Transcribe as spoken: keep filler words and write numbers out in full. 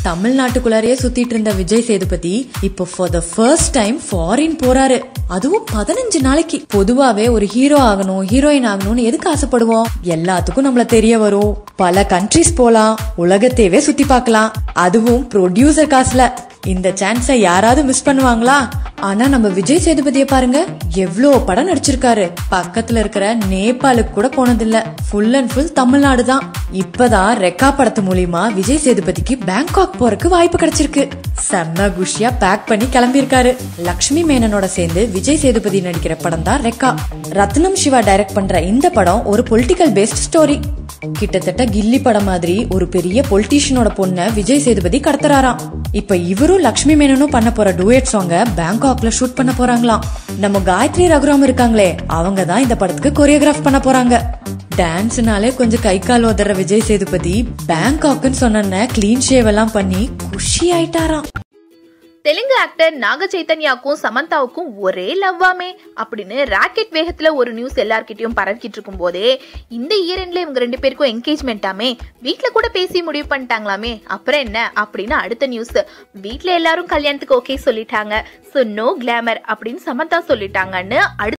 தமிழ்நாட்டுக்குள்ளாரையே சுத்திட்டு இருந்த விஜய் சேதுபதி இப்போ for the first time foreign போறாரு. அதுவும் பதினஞ்சு நாளைக்கு. பொதுவாவே ஒரு ஹீரோ ஆகணும் ஹீரோயின் ஆகணும்னு எதுக்கு ஆசைப்படுவோம்? எல்லாத்துக்கும் நம்மள தெரிய வரும், பல கண்ட்ரிஸ் போலாம், உலகத்தையே சுத்தி பார்க்கலாம், அதுவும் ப்ரொடியூசர் காசுல. இந்த சான்ஸ யாராவது மிஸ் பண்ணுவாங்களா? ஆனா நம்ம விஜய் சேதுபதியை பாருங்க, எவ்வளோ படம் நடிச்சிருக்காரு. பக்கத்துல இருக்கிற நேபாளுக்கு கூட போனதில்ல, ஃபுல் அண்ட் ஃபுல் தமிழ்நாடு தான். இப்பதான் ரெக்கா படத்து மூலியமா விஜய் சேதுபதிக்கு பேங்காக் போறதுக்கு வாய்ப்பு கிடைச்சிருக்கு. செம்ம குஷியா பேக் பண்ணி கிளம்பி இருக்காரு. லட்சுமி மேனனோட சேர்ந்து விஜய் சேதுபதி நடிக்கிற படம் தான் ரெக்கா. ரத்னம் சிவா டைரக்ட் பண்ற இந்த படம் ஒரு பொலிட்டிக்கல் பேஸ்ட் ஸ்டோரி. கிட்டத்தட்ட கில்லி படம் மாதிரி ஒரு பெரிய பொலிட்டீஷியனோட பொண்ண விஜய் சேதுபதி கடத்துறாராம். இப்ப இவரும் லட்சுமி மேனனும் பண்ண போற டூயட் சாங்க பேங்காக்ல ஷூட் பண்ண போறாங்களாம். நம்ம காயத்ரி ரகுராம் இருக்காங்களே, அவங்க தான் இந்த படத்துக்கு கொரியோகிராஃப் பண்ண போறாங்க. டான்ஸ்னாலே கொஞ்சம் கை கால் உதற விஜய் சேதுபதி பேங்காக்னு சொன்ன கிளீன் ஷேவ் எல்லாம் பண்ணி குஷி ஆயிட்டாராம். தெலுங்கு ஆக்டர் நாக சைத்தன்யாவுக்கும் சமந்தாவுக்கும் ஒரே லவ்வாமே அப்படின்னு ராக்கெட் வேகத்துல ஒரு நியூஸ் எல்லார்கிட்டயும் பரவிக்கிட்டு இருக்கும் போதே இந்த இயர்ல இவங்க ரெண்டு பேருக்கும் என்கேஜ்மெண்டாமே, வீட்டுல கூட பேசி முடிவு பண்ணிட்டாங்களாமே. அப்புறம் என்ன அப்படின்னு அடுத்த நியூஸ், வீட்டுல எல்லாரும் கல்யாணத்துக்கு ஓகே சொல்லிட்டாங்க, சோ நோ கிளாமர் அப்படின்னு சமந்தா சொல்லிட்டாங்கன்னு